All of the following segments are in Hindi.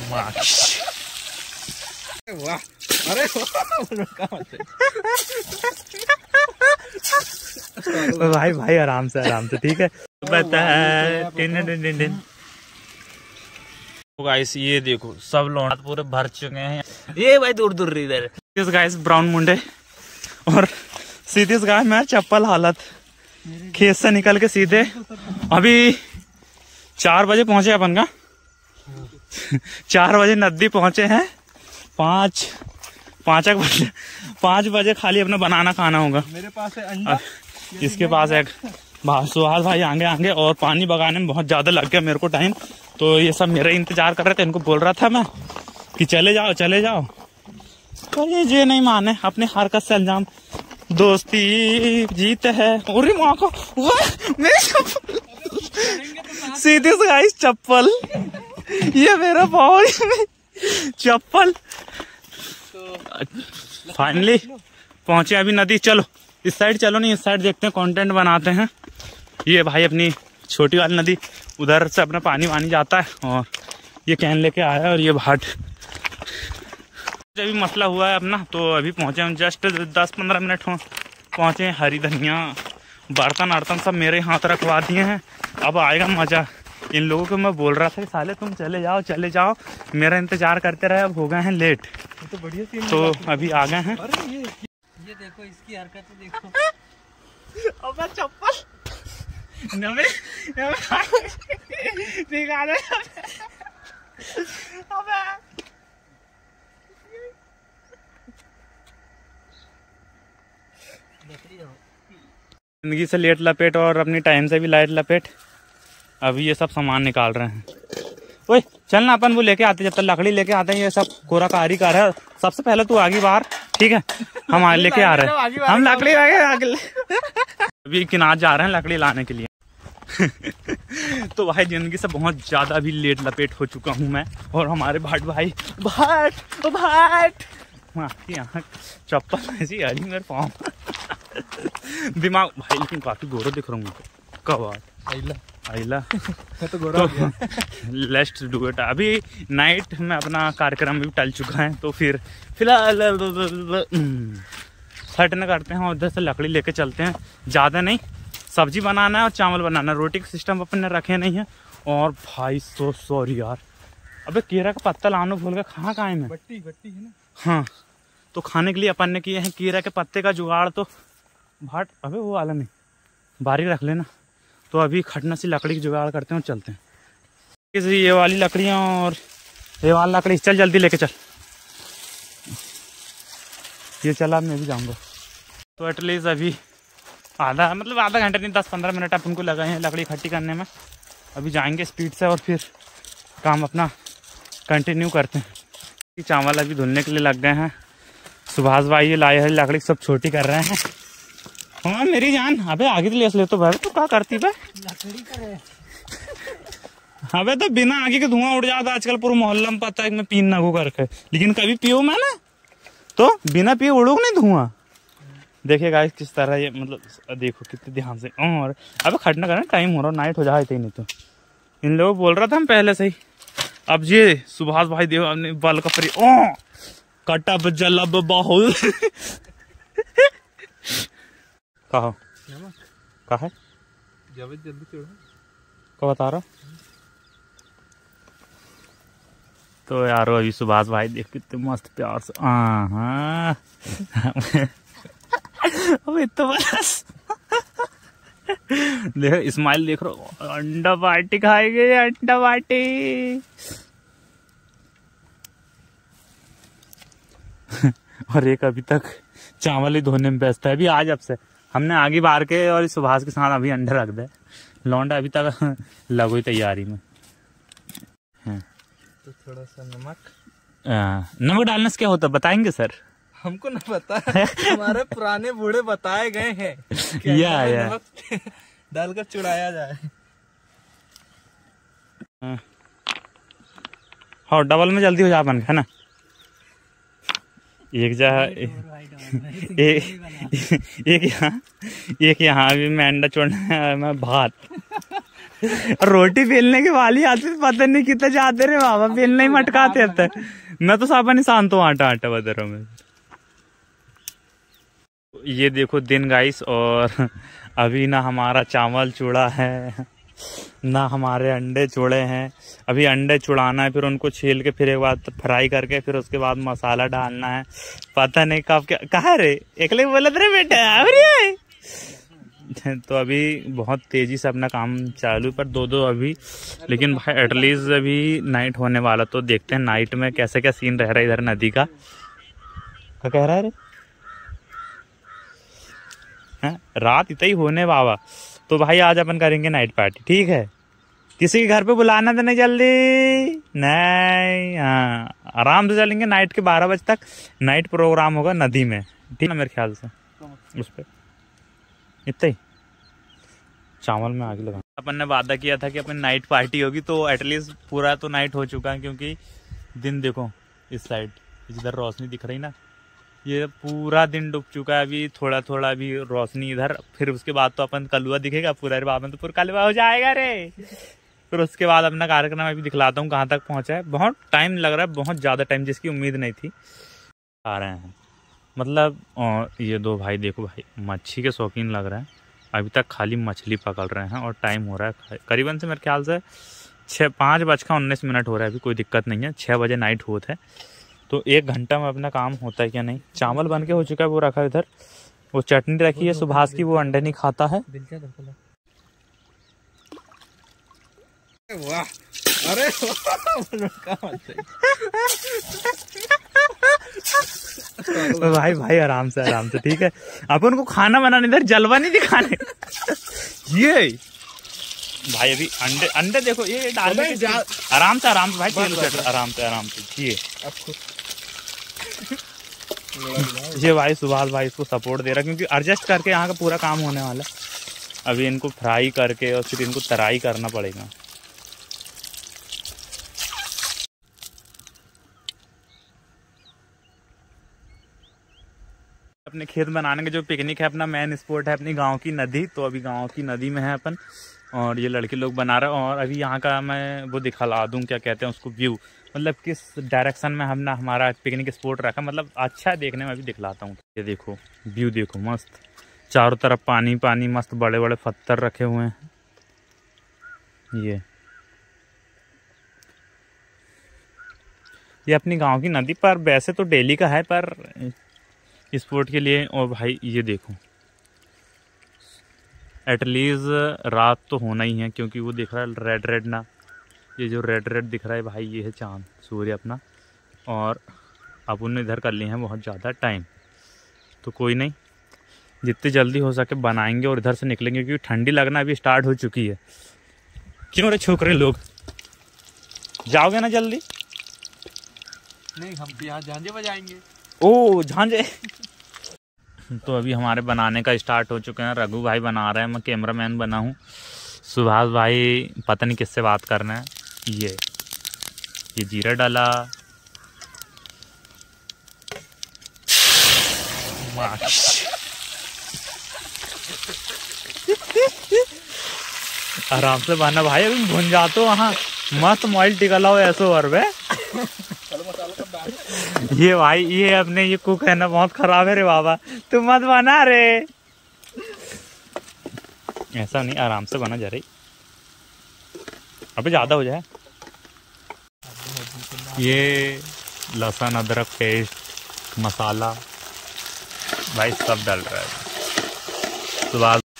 वाह, अरे भाई भाई आराम से ठीक है। बता गाइस, ये देखो सब लौंडा पूरे भर चुके हैं। ये भाई दूर इधर गाइस ब्राउन मुंडे और सीधे गाय में चप्पल हालत, खेत से निकल के सीधे अभी 4 बजे पहुंचे अपन का 4 बजे नदी पहुंचे हैं। 5 बजे खाली अपना बनाना खाना होगा। मेरे पास है अंडा, इसके पास एक सुहास भाई आगे और पानी बगाने में बहुत ज्यादा लग गया मेरे को टाइम, तो ये सब मेरा इंतजार कर रहे थे। इनको बोल रहा था मैं कि चले जाओ, पर ये नहीं माने, अपने हरकत से अंजाम। दोस्ती जीत है। अरे माँ को सीधी से गाइस चप्पल, ये मेरा पाँव चप्पल। फाइनली पहुंचे अभी नदी। चलो इस साइड चलो, नहीं इस साइड देखते हैं, कंटेंट बनाते हैं। ये भाई अपनी छोटी वाली नदी, उधर से अपना पानी वानी जाता है और ये कैन लेके आया और ये भाट अभी मसला हुआ है अपना। तो अभी पहुंचे हम, जस्ट 10-15 मिनट हो पहुंचे। हरी धनिया बर्तन सब मेरे हाथ रखवा दिए हैं। अब आएगा मजा। इन लोगों को मैं बोल रहा था कि साले तुम चले जाओ, मेरा इंतजार करते रहे। अब हो गए हैं लेट, तो बढ़िया सीन, तो अभी आ गए हैं। ये देखो इसकी हरकत देखो। अब चप्पल जिंदगी से लेट लपेट और अपनी टाइम से भी लाइट लपेट। अभी ये सब सामान निकाल रहे हैं। ओए चलना, अपन वो लेके आते, जब तक लकड़ी लेके आते हैं। ये सब कोरा कारी कर है। सबसे पहले तू आगे बाहर, ठीक है, हम लेके आ रहे हैं, हम लकड़ी आगे अभी किनार जा रहे हैं लकड़ी लाने के लिए। तो भाई जिंदगी से बहुत ज्यादा भी लेट लपेट हो चुका हूँ मैं और हमारे भाट भाई यहाँ चप्पल ऐसी हरी मेरे पाँव दिमाग भाई, लेकिन काफी गोरा दिख रहा हूँ। कब आइला तो लेट्स डू इट। अभी नाइट में अपना कार्यक्रम भी टल चुका है, तो फिर फिलहाल हटने करते हैं और उधर से लकड़ी लेके चलते हैं। ज़्यादा नहीं, सब्जी बनाना है और चावल बनाना है। रोटी का सिस्टम अपन ने रखे नहीं है। और भाई सॉरी यार, अबे केरा का पत्ता लाना भूल गया। कहाँ है मैं? बट्टी है ना। हाँ, तो खाने के लिए अपन ने किए हैं केरा के पत्ते का जुगाड़। तो भाट अबे वो वाला नहीं, बारी रख लेना। तो अभी खटना सी लकड़ी की जुगाड़ करते हैं और चलते हैं। ये वाली लकड़ियाँ और ये वाली लकड़ी, चल जल्दी लेके चल। ये चला, मैं भी जाऊँगा। तो एटलीस्ट अभी आधा घंटा नहीं, 10-15 मिनट अपन को लगाए हैं लकड़ी इकट्ठी करने में। अभी जाएंगे स्पीड से और फिर काम अपना कंटिन्यू करते हैं। चावल अभी धुलने के लिए लग गए हैं। सुभाष भाई ये लाए हैं लकड़ी, सब छोटी कर रहे हैं। हाँ मेरी जान, अबे आगे तो ले तो भाई, तो क्या करती बे लकड़ी करे। अबे तो बिना आगे के धुआं उड़ जाता आजकल पूरे मोहल्ला में, पता है मैं पीन ना करके, लेकिन कभी पियो मैं ना तो बिना पिए उड़ूग नहीं धुआं। देखिए गाइस किस तरह ये, मतलब देखो कितने ध्यान से। और अबे खटना करना, टाइम हो रहा, नाइट हो जाए थे नहीं तो। इन लोगों बोल रहा था हम पहले से ही। अब ये सुभाष भाई देव अपने बल का फ्री कटब जलब बाहुल कहा है जल्दी चढ़ो, क्या बता रहा। तो यारो अभी सुभाष भाई देख कितने मस्त प्यार से अबे तो बस देख स्माइल देख रहा। अंडा बाटी खाएंगे, अंडा बाटी। और एक अभी तक चावल ही धोने में व्यस्त है। अभी आज अब से हमने आगे बार के और सुभाष के साथ अभी अंडा रख दे। लौंडा अभी तक लगो ही तैयारी में। तो थोड़ा सा नमक डालने से क्या होता है बताएंगे सर? हमको ना पता, हमारे पुराने बूढ़े बताए गए हैं या डालकर चुड़ाया जाए। हाँ डबल में जल्दी हो जा बन है ना। एक एक यहाँ अभी मैं अंडा छोड़ना है, मैं भात रोटी बेलने के वाली आते पता नहीं कितना जाते रे बाबा, बेलने ही मटकाते रहते। मैं तो साबा नहीं शांत हूँ आटा आटा बदरों में। ये देखो दिन गाइस, और अभी ना हमारा चावल चूड़ा है ना हमारे अंडे चूड़े हैं। अभी अंडे चुड़ाना है, फिर उनको छील के फिर एक बार फ्राई करके फिर उसके बाद मसाला डालना है। पता नहीं कब क्या कहा रे, एकले बोला रे बेटा। तो अभी बहुत तेजी से अपना काम चालू, पर दो अभी, लेकिन भाई एटलीस्ट अभी नाइट होने वाला, तो देखते हैं नाइट में कैसे क्या सीन रह रहा है इधर नदी का। क्या कह रहा है रे? रात इतना ही होने बाबा, तो भाई आज अपन करेंगे नाइट पार्टी, ठीक है? किसी के घर पे बुलाना तो नहीं जल्दी नहीं। हाँ, आराम से चलेंगे नाइट के 12 बजे तक। नाइट प्रोग्राम होगा नदी में, ठीक है मेरे ख्याल से। उस पर इतना ही चावल में आगे लगा। अपन ने वादा किया था कि अपन नाइट पार्टी होगी, तो एटलीस्ट पूरा तो नाइट हो चुका है, क्योंकि दिन देखो इस साइड जिधर रोशनी दिख रही ना, ये पूरा दिन डूब चुका है। अभी थोड़ा थोड़ा अभी रोशनी इधर, फिर उसके बाद तो अपन कलुआ दिखेगा पूरा, बाद में तो पूरा कलुआ हो जाएगा रे। फिर उसके बाद अपना कार्यक्रम अभी दिखलाता हूँ कहाँ तक पहुँचा है। बहुत टाइम लग रहा है, बहुत ज़्यादा टाइम, जिसकी उम्मीद नहीं थी। आ रहे हैं मतलब, और ये दो भाई देखो भाई मच्छी के शौकीन लग रहे हैं, अभी तक खाली मछली पकड़ रहे हैं। और टाइम हो रहा है करीबन से मेरे ख्याल से 5:19 हो रहा है। अभी कोई दिक्कत नहीं है, 6 बजे नाइट होता है, तो 1 घंटा में अपना काम होता है क्या नहीं। चावल बन के हो चुका है, वो रखा है इधर। वो चटनी रखी है सुभाष की, वो अंडे नहीं खाता है। वाह, अरे भाई भाई आराम से ठीक है। अपन को खाना बनाने इधर जलवा नहीं दिखाने। ये भाई अभी अंडे देखो, ये डालने आराम से भाई, आराम से ये भाई सुभाष भाई इसको सपोर्ट दे रहा है, क्योंकि एडजस्ट करके यहाँ का पूरा काम होने वाला है। अभी इनको फ्राई करके और फिर इनको तराई करना पड़ेगा। अपने खेत बनाने के जो पिकनिक है, अपना मेन स्पॉट है अपनी गांव की नदी। तो अभी गांव की नदी में है अपन, और ये लड़के लोग बना रहे हैं। और अभी यहाँ का मैं वो दिखला दूँ, क्या कहते हैं उसको, व्यू, मतलब किस डायरेक्शन में हमने हमारा पिकनिक स्पॉट रखा, मतलब अच्छा है देखने में। अभी दिखलाता हूँ। ये देखो व्यू देखो, मस्त चारों तरफ पानी पानी, मस्त बड़े बड़े पत्थर रखे हुए हैं। ये अपनी गांव की नदी पर वैसे तो डेली का है, पर स्पोर्ट के लिए। और भाई ये देखो, एटलीस्ट रात तो होना ही है, क्योंकि वो दिख रहा है रेड ना, ये जो रेड दिख रहा है भाई, ये है चांद सूर्य अपना। और अपन ने इधर कर लिए हैं बहुत ज़्यादा टाइम, तो कोई नहीं, जितनी जल्दी हो सके बनाएंगे और इधर से निकलेंगे, क्योंकि ठंडी लगना अभी स्टार्ट हो चुकी है। क्यों रे छोकरे लोग, जाओगे ना जल्दी? नहीं, हम यहाँ झांझे बजाएंगे। ओ झांझे। तो अभी हमारे बनाने का स्टार्ट हो चुके हैं। रघु भाई बना रहे हैं, मैं कैमरामैन बना हूँ। सुभाष भाई पता नहीं किससे बात करना है। ये जीरा डाला, आराम से बना भाई, अभी भुन जाते हो वहाँ, मस्त मॉइल टिकला हो ऐसो और वे। ये भाई ये अपने ये कुक है ना, बहुत खराब है रे बाबा, तू मत बना रे। ऐसा नहीं, आराम से बना जा रही, अबे ज्यादा हो जाए। ये लहसुन अदरक पेस्ट, मसाला भाई सब डाल रहा है। तो बाद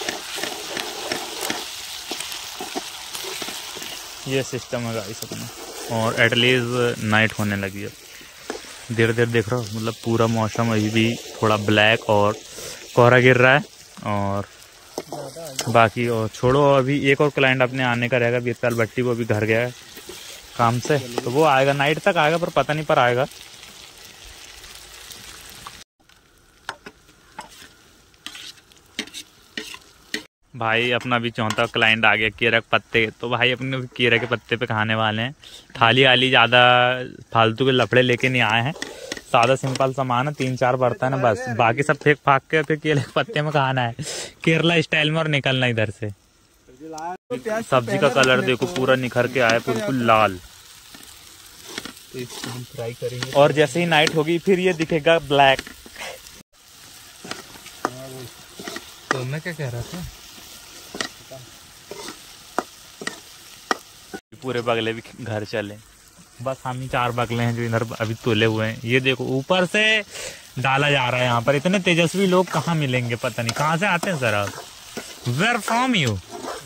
ये सिस्टम है गाइस अपना। और एटलीस्ट नाइट होने लगी है, देर देख रहा हो, मतलब पूरा मौसम अभी भी थोड़ा ब्लैक और कोहरा गिर रहा है। और बाकी और छोड़ो, अभी एक और क्लाइंट अपने आने का रहेगा, बीरपाल भट्टी, वो अभी घर गया है काम से, तो वो आएगा, नाइट तक आएगा, पर पता नहीं पर आएगा। भाई अपना भी चौथा क्लाइंट आ गया, केरा के पत्ते। तो भाई अपने केरा के पत्ते पे खाने वाले हैं। थाली वाली ज़्यादा फालतू के लफड़े लेके नहीं आए हैं, सादा सिंपल सामान है, 3-4 बर्तन है बस, बाकी सब फेंक फाक के फिर केले के पत्ते में खाना है, केरला स्टाइल में, और निकलना इधर से। सब्जी का कलर देखो पूरा निखर के आया, बिल्कुल लाल। तो इसको हम फ्राई करेंगे और जैसे ही नाइट होगी फिर ये दिखेगा ब्लैक। तो मैं क्या कह रहा था, पूरे बगले भी घर चले, बस हम ही 4 बगले हैं जो इधर अभी तोले हुए हैं। ये देखो ऊपर से डाला जा रहा है यहाँ पर। इतने तेजस्वी लोग कहाँ मिलेंगे, पता नहीं कहाँ से आते हैं सर आप। Where from you?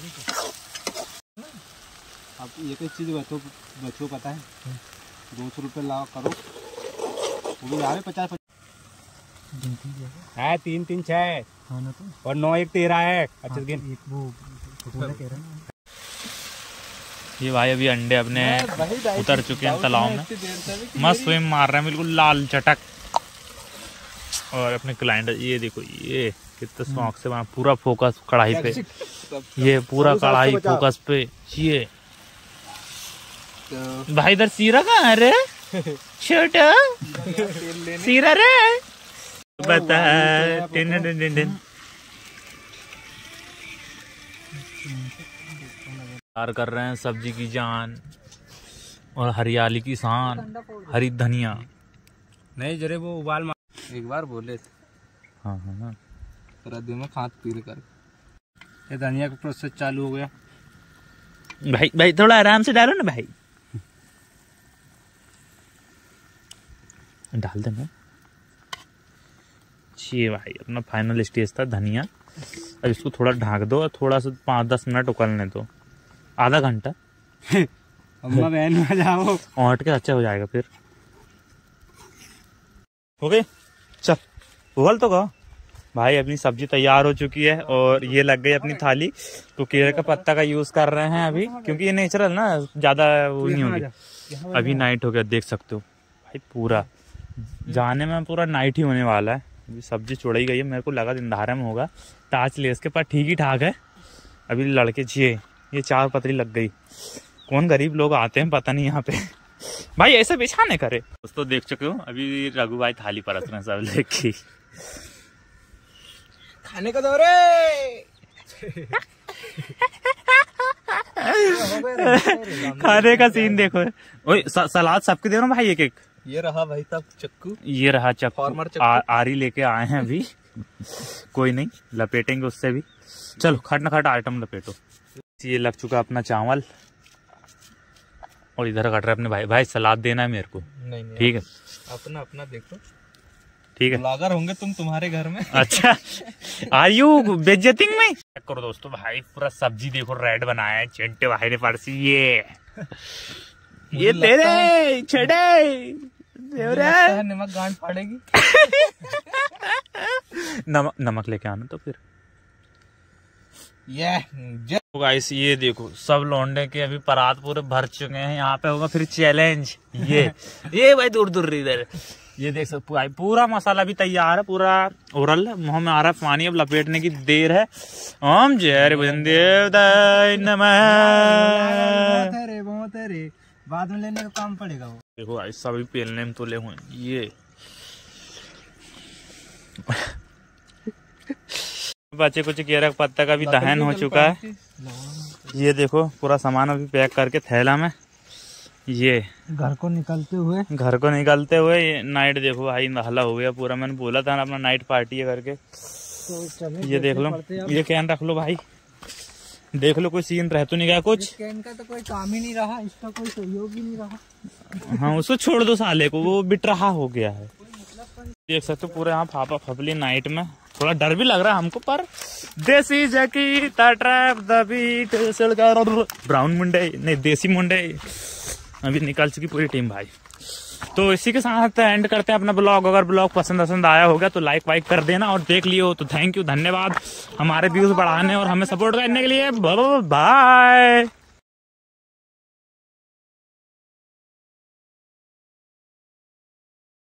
अब एक एक चीज बच्चों पता है, 200 रुपये ला करो, वो भी आवे 50 है 3 3 6 और 9 1 13 है। अच्छा गिन ये भाई अभी अंडे अपने उतर चुके हैं तालाब में, मस्त स्विम मार रहे हैं, बिल्कुल लाल चटक। और अपने क्लाइंट ये देखो, ये कितने शौक से वहाँ पूरा फोकस कढ़ाई पे, ये पूरा कढ़ाई फोकस पे। ये भाई इधर सीरा कहाँ है रे छोटा, सीरा रे बता। कर रहे हैं सब्जी की जान और हरियाली की शान, हरी धनिया। नहीं जरे वो उबाल मार। एक बार बोले थे, हाँ हाँ हाँ, तेरा दिमाग हाथ पील कर। ये धनिया का प्रोसेस चालू हो गया। भाई भाई थोड़ा आराम से डालो ना भाई, डाल देना। ये भाई अपना फाइनल स्टेज था धनिया। अब इसको थोड़ा ढाक दो और थोड़ा सा 5-10 मिनट उकलने दो, आधा घंटा। अम्मा बहन में जाओ, औंट के अच्छा हो जाएगा फिर। हो गई, चल उबल तो गो भाई। अपनी सब्जी तैयार हो चुकी है और ये लग गई अपनी थाली। तो केले का पत्ता का यूज कर रहे हैं अभी, क्योंकि ये नेचुरल ना, ज्यादा वो नहीं होगी। अभी नाइट हो गया, देख सकते हो भाई, पूरा जाने में पूरा नाइट ही होने वाला है। अभी सब्जी चुड़ाई गई है, मेरे को लगा इंधारे में होगा। टाच ले इसके पास ठीक ही ठाक है। अभी लड़के छिए, ये 4 पतरी लग गई। कौन गरीब लोग आते हैं पता नहीं यहाँ पे भाई, ऐसे बिछाने करे। दोस्तों देख चुके हो, अभी रघु भाई थाली परस रहे हैं सब लेके। खाने का दौरे खाने का सीन देखो। ओए सलाद सबके दे रहा हूँ भाई, एक एक। ये रहा भाई साहब चक्कू, ये रहा फॉर्मर चक्कू, चक्कू। आरी लेके आए हैं अभी। कोई नहीं, लपेटेंगे उससे भी। चलो खट न खट आइटम लपेटो। ये लग चुका अपना चावल और इधर कट रहा है अपने भाई। भाई सलाद देना है मेरे को, नहीं ठीक है? अपना अपना देखो, ठीक है। ब्लॉगर होंगे तुम तुम्हारे घर में। अच्छा आर यू बेइज्जतिंग में? चेक करो दोस्तों, भाई पूरा सब्जी देखो रेड बनाया है चिंटे भाई ने परसी। ये तेरे छड़े नमक गांड फाड़ेगी। नमक लेके आना तो फिर। ये गाइस ये देखो, सब लौंडे के अभी परात पूरे भर चुके हैं। यहाँ पे होगा फिर चैलेंज। ये भाई दूर दूर इधर, ये देख सकते भाई, पूरा मसाला भी तैयार है, पूरा ओरल है, मुंह में आ रहा है पानी। अब लपेटने की देर है। ओम जय देवदाय नमः। बाद में लेने का काम पड़ेगा वो। देखो भाई सभी पेलने में तुले हुए। ये बच्चे कुछ केरा का पत्ता का भी दहन हो चुका है। ये देखो पूरा सामान अभी पैक करके थैला में। ये घर को निकलते हुए ये नाइट देखो भाई हल्ला हो गया पूरा। मैंने बोला था ना अपना नाइट पार्टी है करके। तो ये देख लो, ये कैन रख लो भाई, देख लो कोई सीन रह तो नहीं गया कुछ। कैन का तो कोई काम ही नहीं रहा, इसका कोई सहयोग ही नहीं रहा। हाँ उसको छोड़ दो साले को, वो बिट रहा हो गया है। देख सकते हो पूरे यहाँ फापा फपली नाइट में। थोड़ा डर भी लग रहा है हमको, पर देसी जकी trap the beat brown Munde नहीं देसी मुंडे अभी निकल चुकी पूरी टीम भाई। तो इसी के साथ एंड करते हैं अपना ब्लॉग। अगर ब्लॉग पसंद आया होगा तो लाइक वाइक कर देना, और देख लियो तो थैंक यू, धन्यवाद हमारे व्यूज बढ़ाने और हमें सपोर्ट करने के लिए। बाय।